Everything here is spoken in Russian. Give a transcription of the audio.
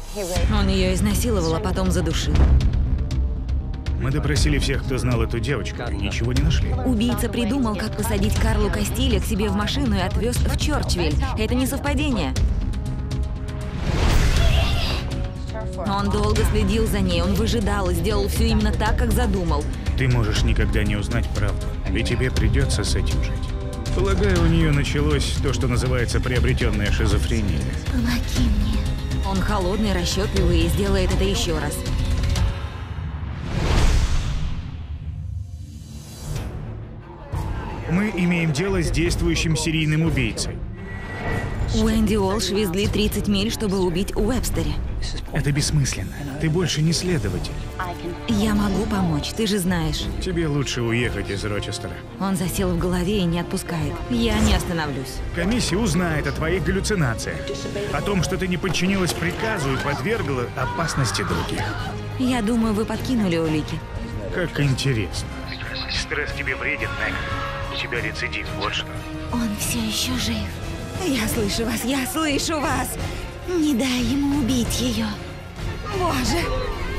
Он ее изнасиловал, а потом задушил. Мы допросили всех, кто знал эту девочку, и ничего не нашли. Убийца придумал, как посадить Карлу Кастильо к себе в машину и отвез в Чёрчвиль. Это не совпадение. Он долго следил за ней, он выжидал и сделал все именно так, как задумал. Ты можешь никогда не узнать правду, и тебе придется с этим жить. Полагаю, у нее началось то, что называется приобретенная шизофрения. Помоги мне. Он холодный, расчетливый и сделает это еще раз. Мы имеем дело с действующим серийным убийцей. Уэнди Уолш везли 30 миль, чтобы убить Уэбстера. Это бессмысленно. Ты больше не следователь. Я могу помочь, ты же знаешь. Тебе лучше уехать из Рочестера. Он засел в голове и не отпускает. Я не остановлюсь. Комиссия узнает о твоих галлюцинациях. О том, что ты не подчинилась приказу и подвергла опасности других. Я думаю, вы подкинули улики. Как интересно. Стресс тебе вреден, Мэг. У тебя рецидив, вот что. Он все еще жив. Я слышу вас, я слышу вас! Не дай ему убить ее. Боже!